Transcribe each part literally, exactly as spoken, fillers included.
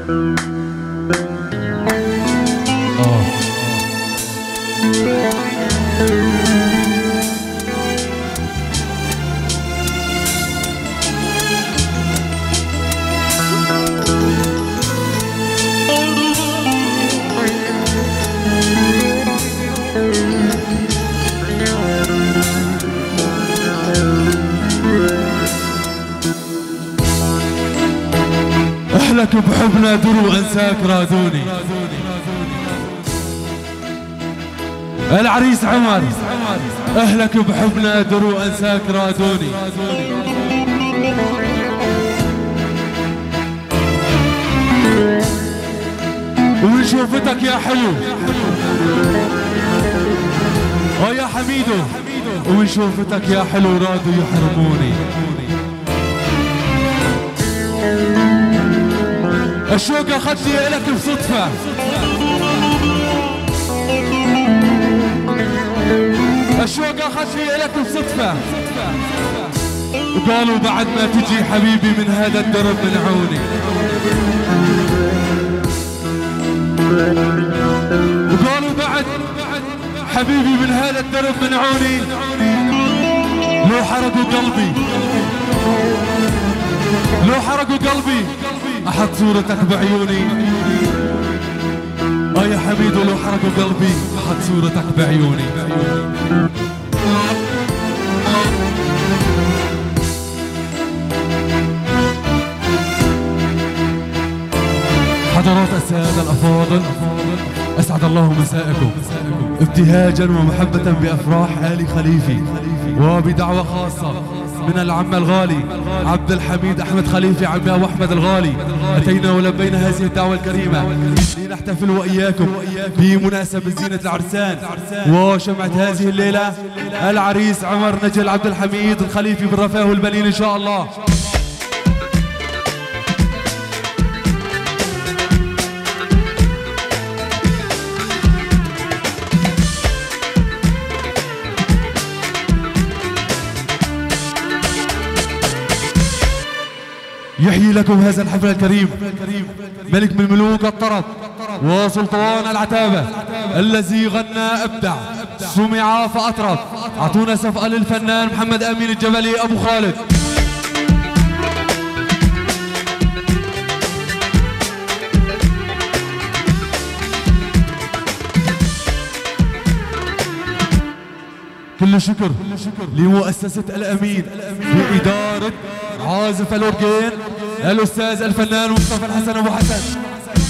أهلك بحبنا دروا أنساك رادوني. العريس عمر أهلك بحبنا دروا أنساك رادوني. ومن شوفتك يا حلو أو يا حميدو، ومن شوفتك يا حلو رادوا يحرموني. الشوق أخذني إلك بصدفة، الشوق أخذني إلك بصدفة، وقالوا بعد ما تجي حبيبي من هذا الدرب منعوني. وقالوا بعد حبيبي من هذا الدرب منعوني. لو حرقوا قلبي، لو حرقوا قلبي أحط صورتك بعيوني. آه يا حميدو لو حرقوا قلبي أحط صورتك بعيوني. حضرات السادة الأفاضل، أسعد الله مساءكم ابتهاجا ومحبة بأفراح آل خليفي، وبدعوة خاصة من العم الغالي عبد الحميد أحمد خليفي عمي أبو أحمد الغالي. أتينا ولبينا هذه الدعوة الكريمة لنحتفل وإياكم بمناسبة زينة العرسان وشمعة هذه الليلة العريس عمر نجل عبد الحميد الخليفي بالرفاه والبنين إن شاء الله. يحيي لكم هذا الحفل الكريم ملك من ملوك الطرب وسلطان العتابة الذي غنى أبدع سمع فأطرب. أعطونا سفقة للفنان محمد أمين الجبلي أبو خالد. كل الشكر لمؤسسة الأمين بإدارة عازف الأورجين الأستاذ الفنان مصطفى الحسن أبو حسن.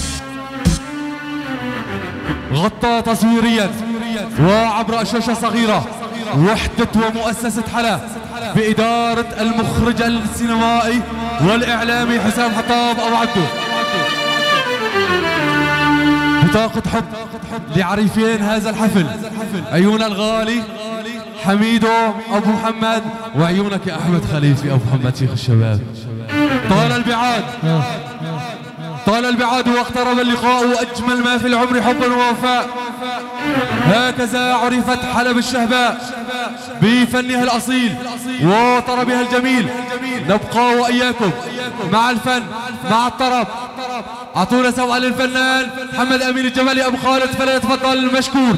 غطى تصويريا وعبر شاشة صغيرة وحدة ومؤسسة حلا بإدارة المخرج السينمائي والإعلامي حسام حطاب أبو عبدو. بطاقة حب لعريفين هذا الحفل، عيون الغالي حميدو أبو محمد وعيونك يا أحمد خليفي أبو محمد شيخ الشباب. طال البعاد، طال البعاد واقترب اللقاء وأجمل ما في العمر حبا ووفاء. هكذا عرفت حلب الشهباء بفنها الأصيل وطربها الجميل. نبقى وإياكم مع الفن مع الطرب. أعطونا سوء للفنان محمد أمين الجبلي أبو خالد فليتفضل مشكور.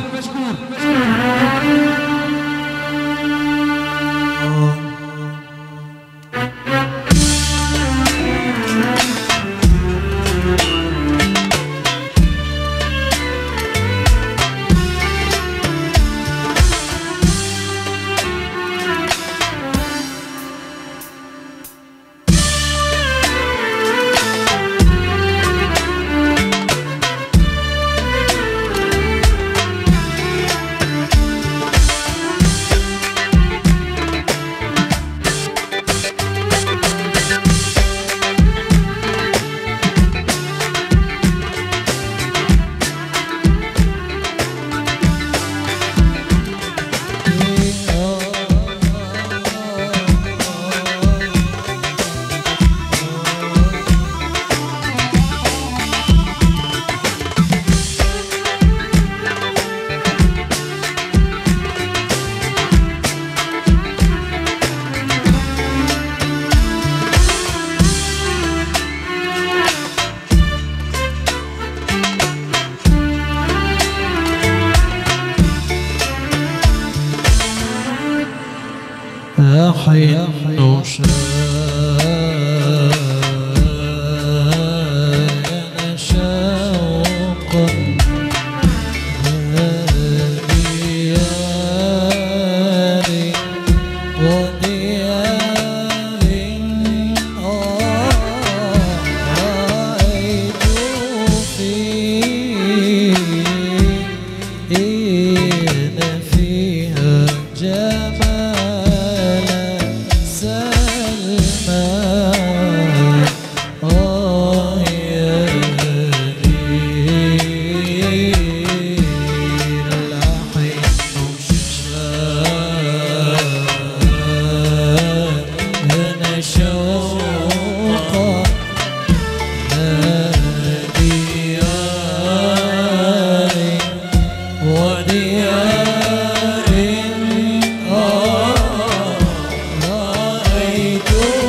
النشاء أنا شوقا دياري ودياري رأيت فيها جمالا سلمى آه يا ليل الحين أنا شوقا دياري ودياري رأيت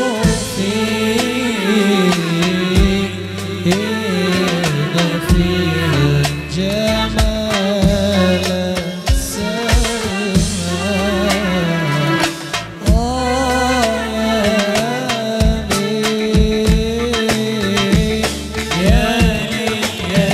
فيها جمالا سلمى يا ليل يا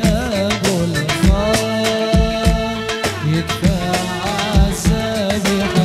يدفع عذابي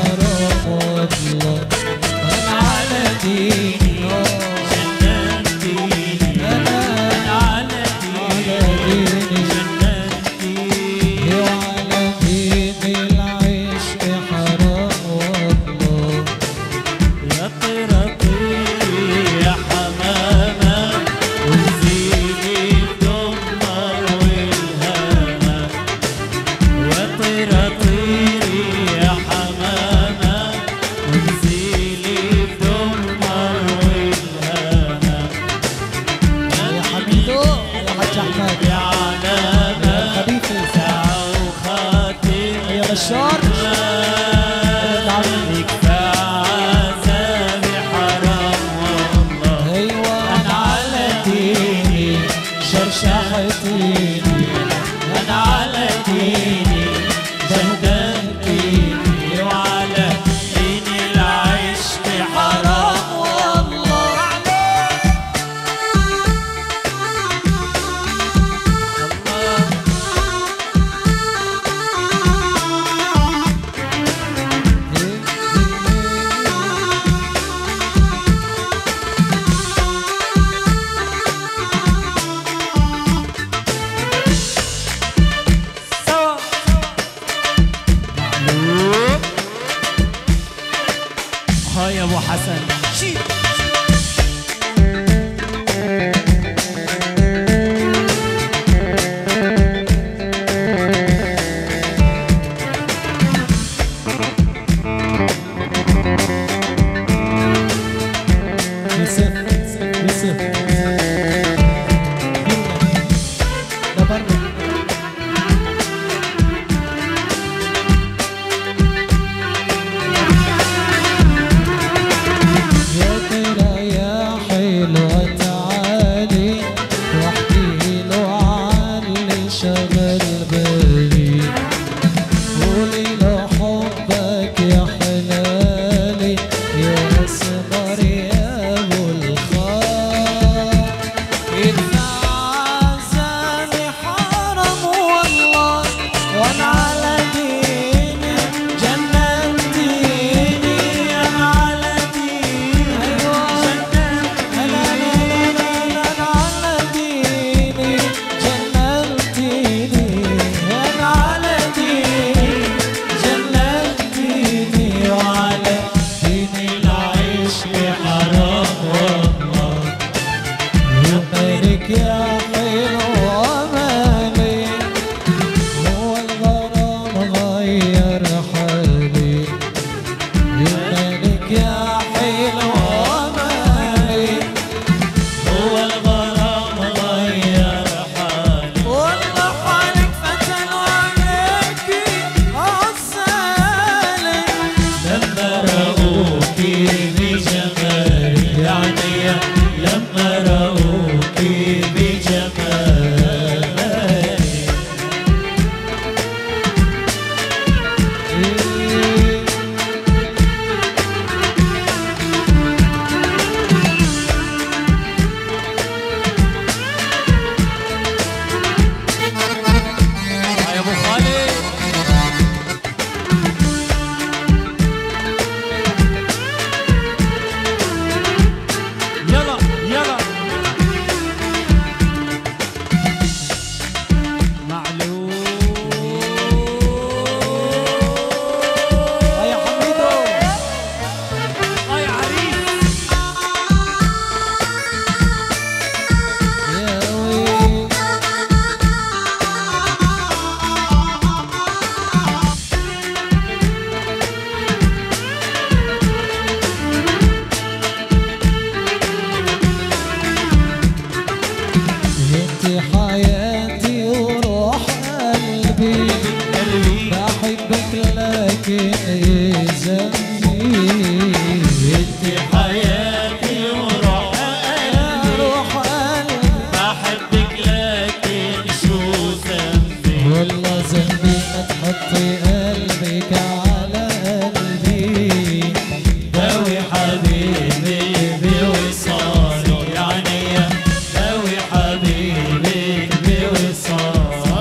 يا ابو حسن شي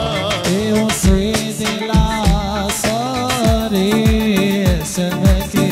سمكي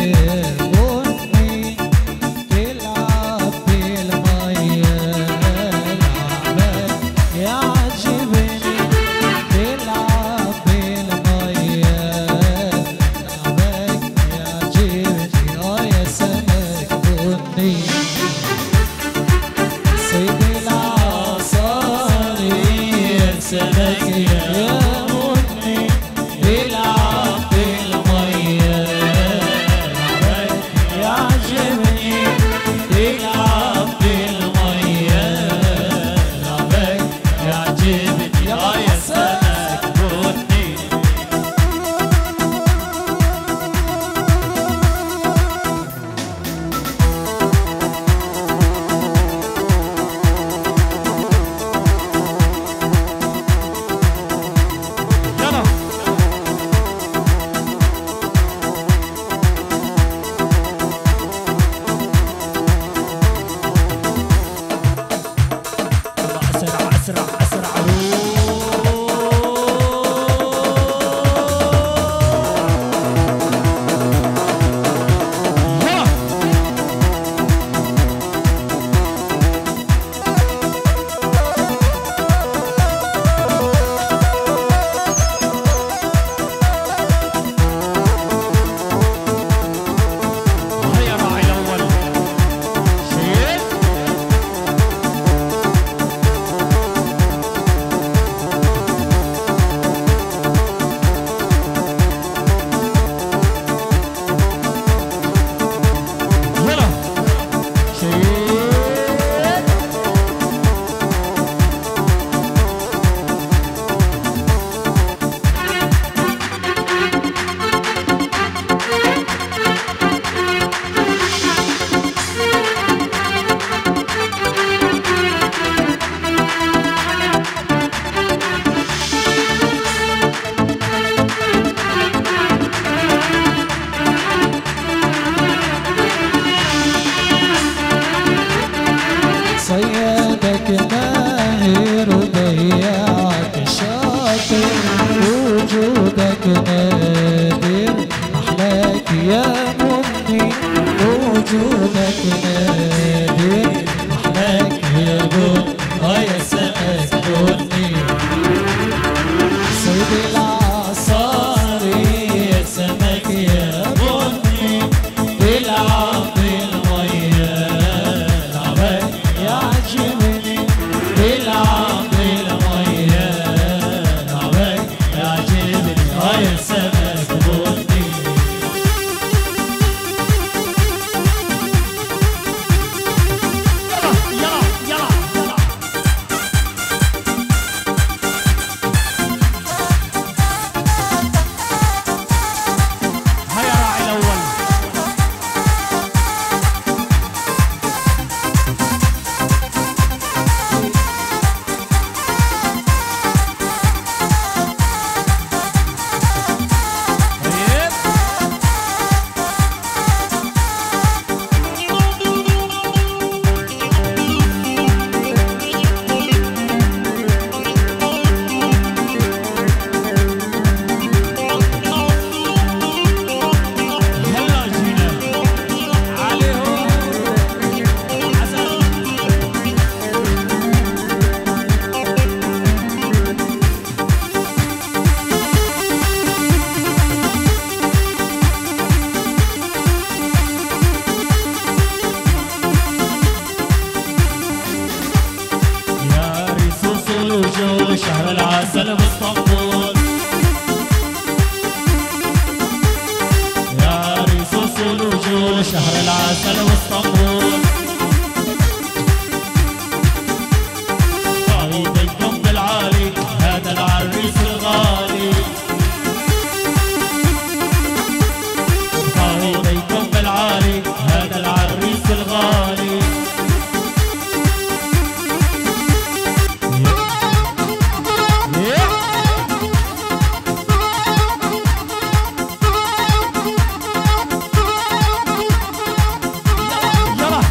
صيادك ماهر وبياعك شاطر، وجودك نادر أحلاك يا مني، وجودك نادر أحلاك يا بن آه يا سمك بني. صيد العصاري يا سمك يا بني، تلعب بالمية لعبك يعجبني، تلعب بالمية لعبك يعجبني آه يا سمك بني. شهر العسل باسطنبول، يا رصاص الوجوه شهر العسل باسطنبول. صعيدكم بالعالي هذا العريس الغالي، صعيدكم بالعالي هذا العريس الغالي. يلا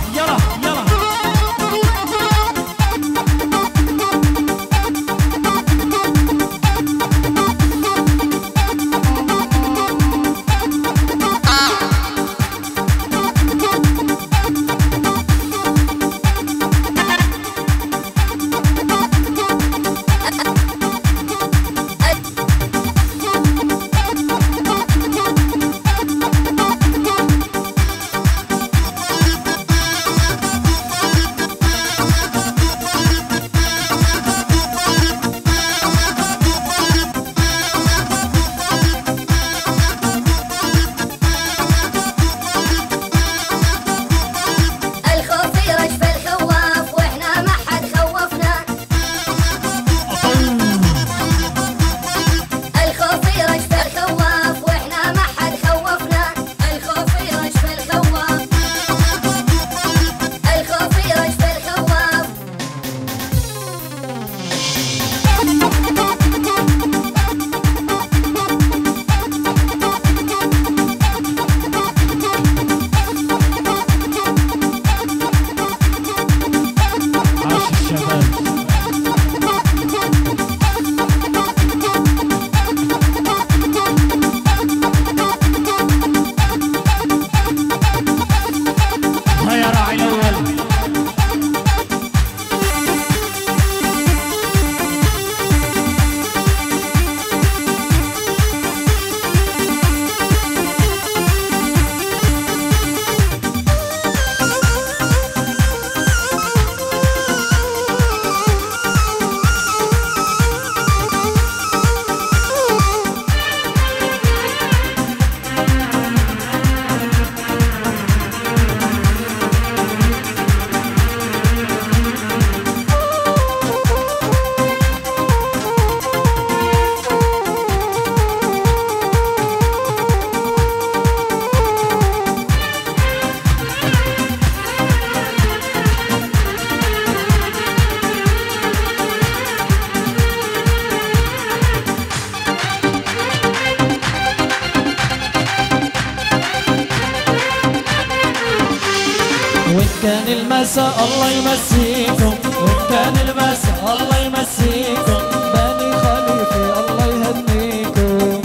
كان المساء الله يمسيكم، وإن كان المساء الله يمسيكم، بني خليفة الله يهنيكم.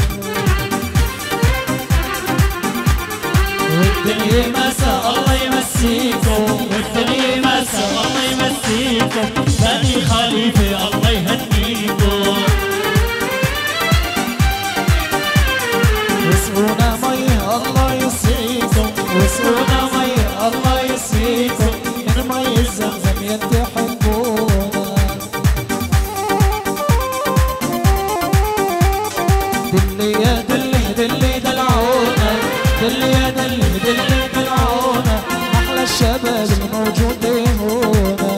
والدنيا مساء الله يمسيكم، والدنيا مساء الله يمسيكم، بني خليفة الله يهنيكم. وسقونا مي الله يسقيكم، وسقونا مي الله يسقيكم، من مي الزمزم يتحبونا. دلي يا دلي دلي دلعونا، دلي يا دلي دلي دلعونا، أحلى الشباب الموجودين هنا.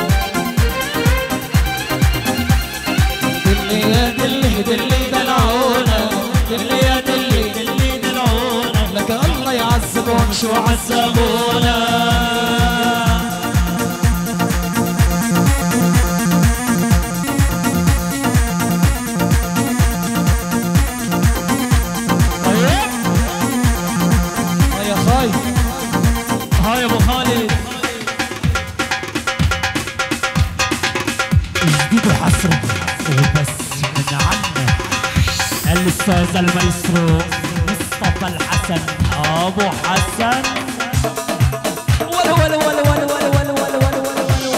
دلي يا دلي دلي دلعونا، دلي يا دلي دلي دلعونا، لك الله يعذبون شو عذبونا. الأستاذ المايسترو مصطفى الحسن أبو حسن. ولا ولا ولا ولا ولا ولا ولا ولا ولا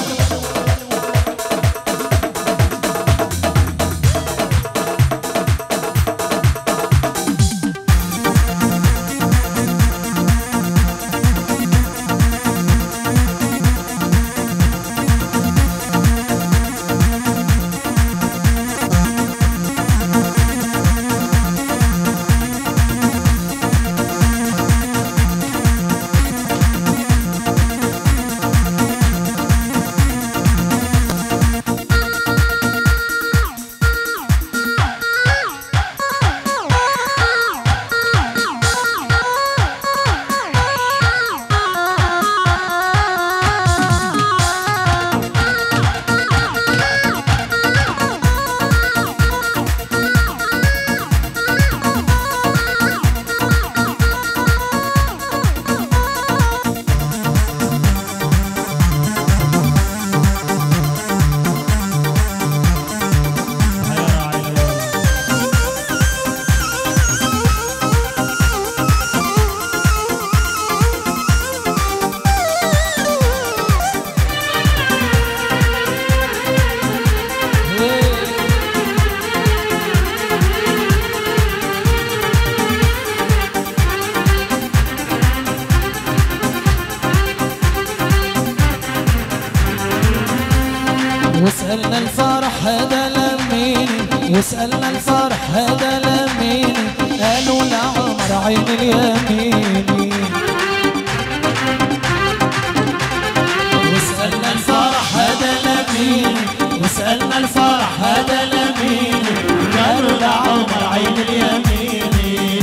واسألنا الفرح هذا لميني، واسألنا الفرح هذا لميني، قالوا لعمر عين اليميني. واسألنا الفرح هذا لميني، واسألنا الفرح هذا لميني، قالوا لعمر عين اليميني.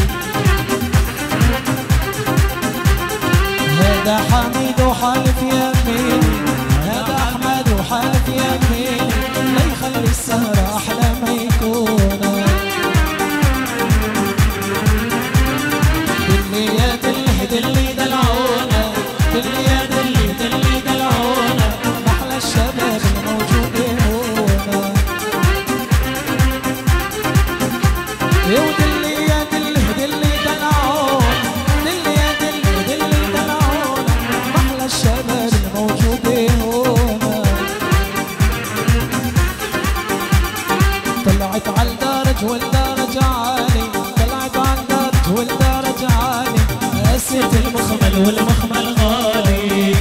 هذا حميد وحالف يميني، هذا أحمد وحالف يميني، لا يخلي السهرة أحلى ما يكون. دلي يا دلي دلي دلعونا، دلي يا دلي دلي دلعونا، أحلى الشباب الموجودين هنا. ودلي يا دلي دلي دلعونا، دلي يا دلي دلي دلعونا، أحلى الشباب الموجودين هنا. طلعت على الدرج والدرج عالي، طلعت على الدرج والدرج عالي، قاسية المخمل والمخمل غالي.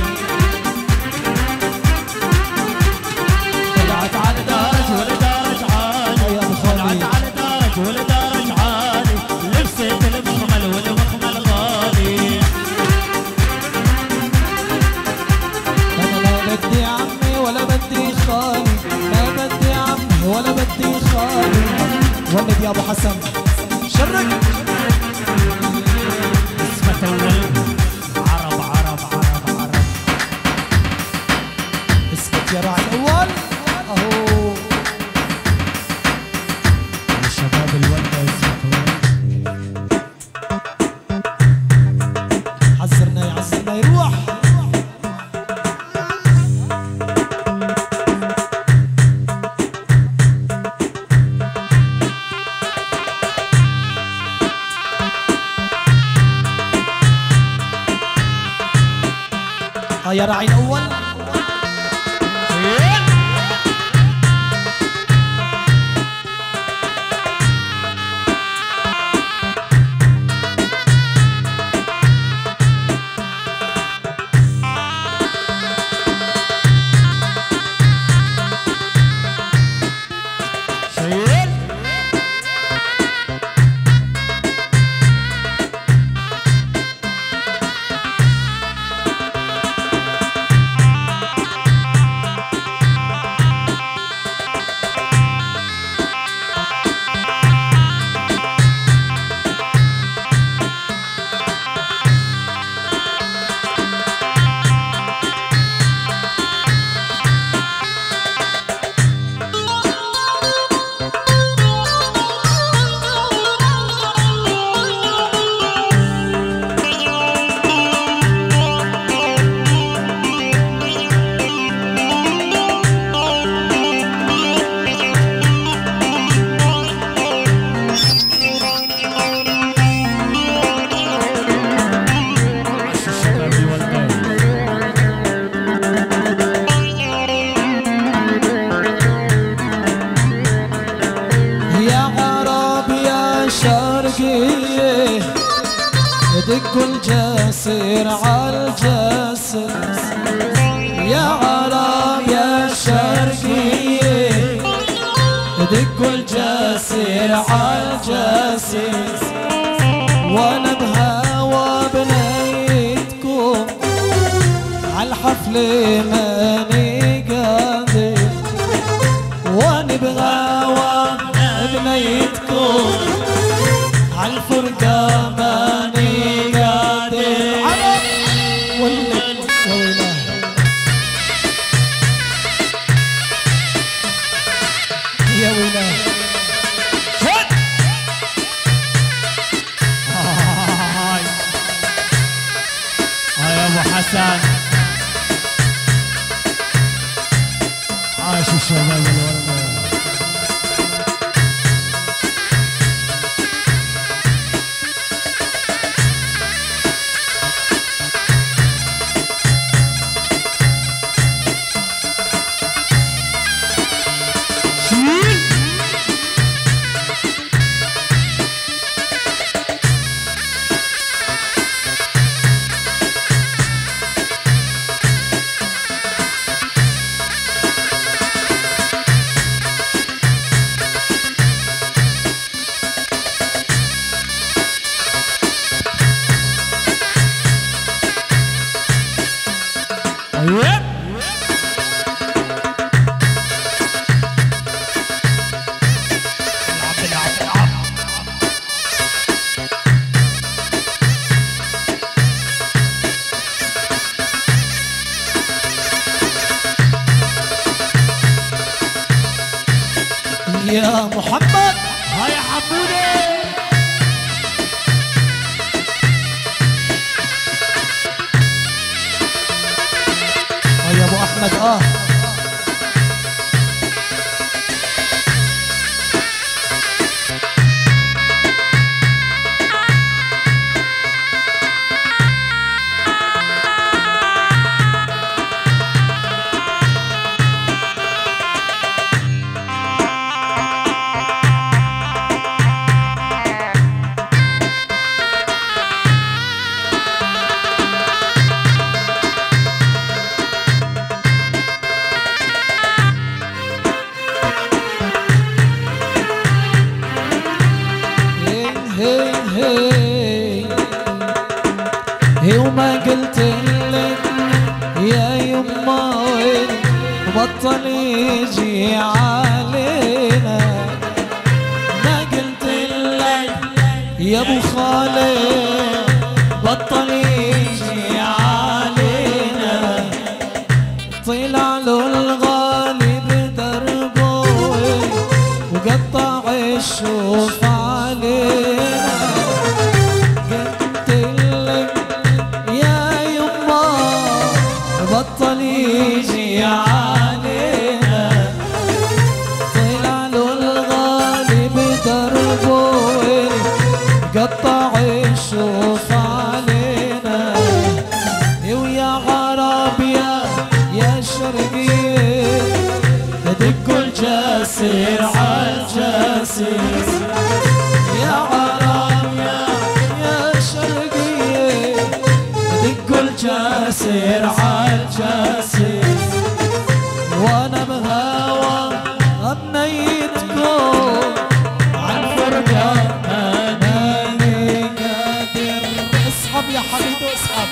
طلعت على الدرج والدرج عالي، طلعت على الدرج والدرج عالي، لبست المخمل والمخمل غالي. أنا ما بدي عمي ولا بدي خالي، ما بدي عمي ولا بدي خالي. ولد يا ابو حسن شرك اسمة الولد عرب عرب عرب عرب. اسكت يا راعي الاول اهو يا شباب الولد اسمة الولد. حذرنا يعزنا يروح ها يا راعي الاول. دق الجسر عالجسر يا عرب يا شرقية، دق الجسر عالجسر وانا بهوى بنيتكم عالحفل ماني قادر، وانا بهوى بنيتكم عالفرقة ماني قادر. والله يا ويلاه يا ويلاه شد هاي هاي يا ابو حسن، عاش الشباب الورده. يا محمد هاي حمودي هاي يا ابو احمد. اه وما قلت لك يا يما وين بطل يجي علينا، ما قلت لك يا ابو خالد بطل يجي علينا، طلع له الغالب دربه وقطع الشوف علينا. بطل يجي علينا، طلع له الغالب دربه قطع الشوف علينا. الجاسس يا غرام يا يا شرقية دق الجاسر عالجاسس وانا بهوى امنيتكم عن فرقة ماني قادر. اسحب يا حبيبي اسحب.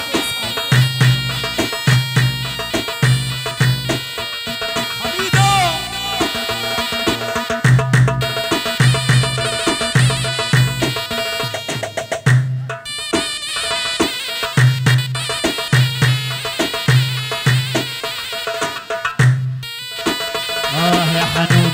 آه يا حنون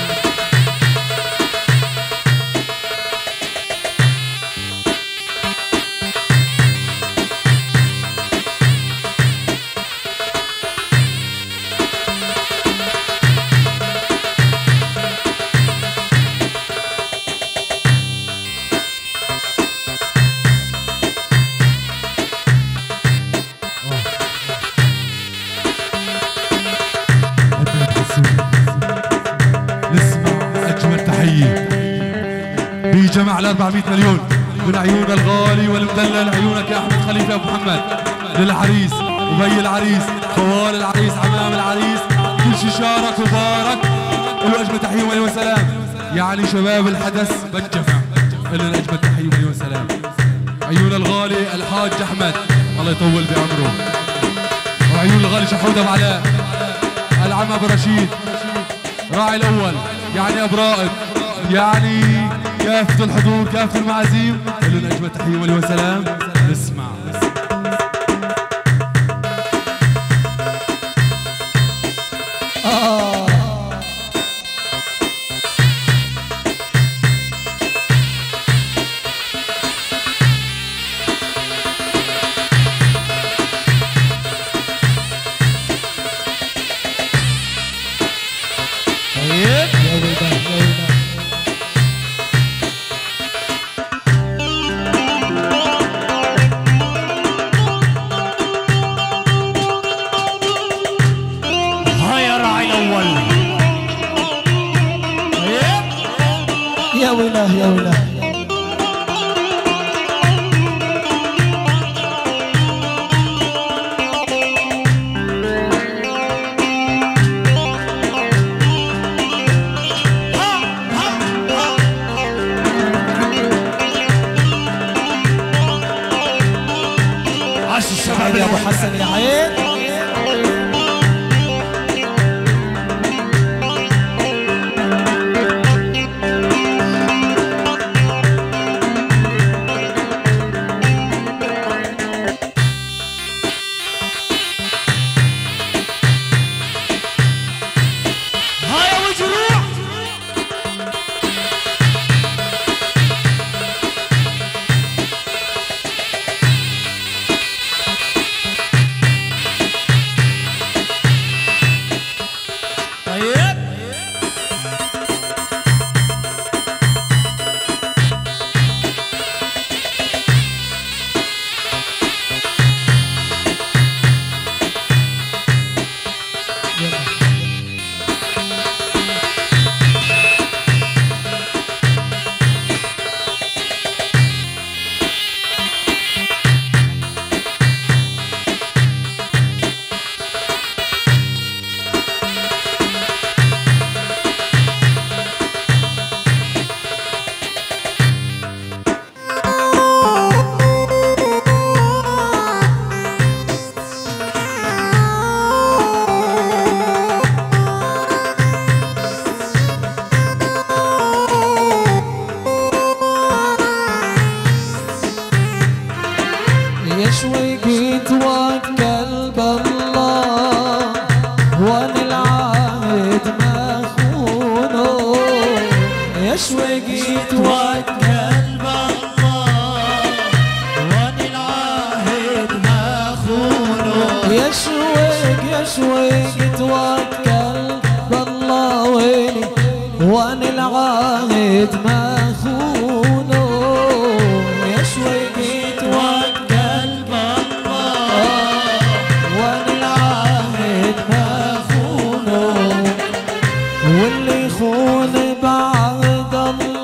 بجمع ال أربعمئة مليون من عيون الغالي والمدلل عيونك يا احمد خليفه ابو محمد للعريس وبي العريس خوال العريس عمام العريس كل شي شارك وبارك له اجمل تحيه ومليون سلام. يعني شباب الحدث بالجمع له اجمل تحيه ومليون سلام. عيون الغالي الحاج احمد الله يطول بعمره وعيون الغالي شحوده ابو علاء العم ابو رشيد راعي الاول يعني ابو رائد يعني كافة الحضور كافة المعازيم لنا أجمل تحية ومليون سلام. نسمع آه طيب يا ولده يا ولده يا ويله يا ويله عاش الشباب يا ابو حسن يا عين. يشوي توكل بالله وانا العهد ما خونه. يشوي توكل بالله وانا العهد ما خونه. يشوق يشوق توكل بالله ويني وانا العهد ما خونه. يشوق توكل واللي يخون بعد الله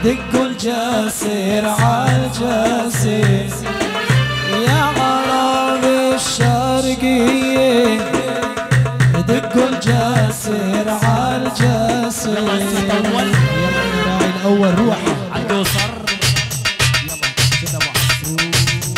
دقوا الجاسر عالجاسر يا عرب الشرقية دقوا الجاسر عالجاسر. يلا الراعي الأول روح عالقصر. يلا كده محسوب.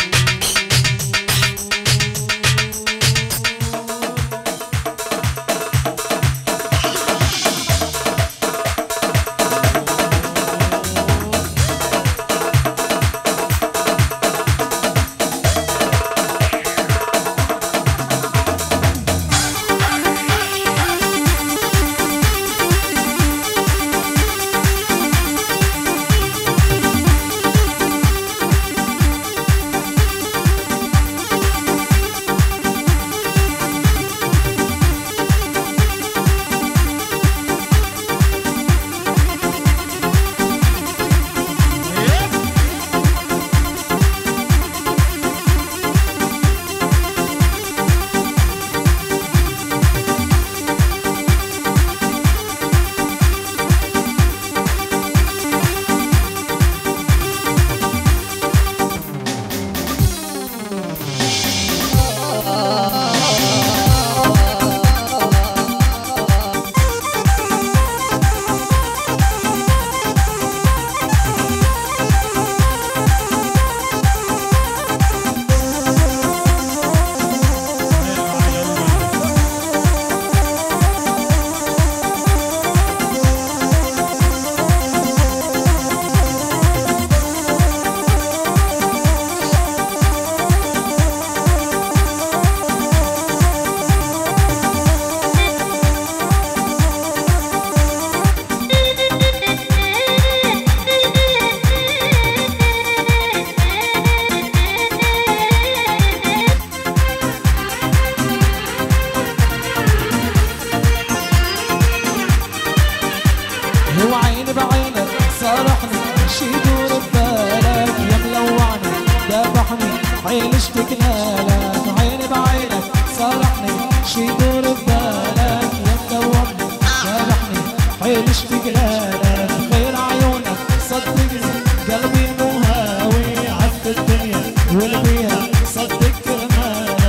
عين اشتقنا لك عيني بعينك صالحني شي يدور ببالك يا مدوبني صالحني عين اشتقنا لك خير عيونك صدقني قلبي مو هاوي عف الدنيا والبيها صدق كرمالك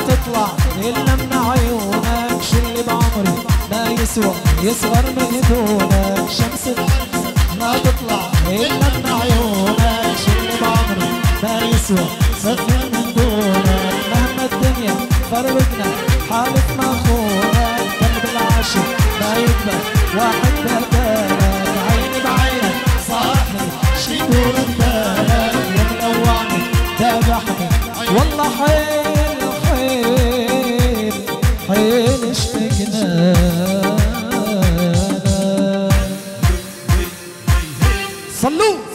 تطلع إلا من عيونك، شل بعمري ما يسوى يصغر من دونك، شمس ما تطلع إلا من عيونك، شل بعمري ما يسوى يصغر من دونك، مهما الدنيا فرقنا حالف ما خونك، قلب العاشق ما يقبل واحد بدالك، عيني بعينك صاحي شي دور بالك، يا ملوعني ذبحني والله حيل حيل حيل اشتقنا. صلوا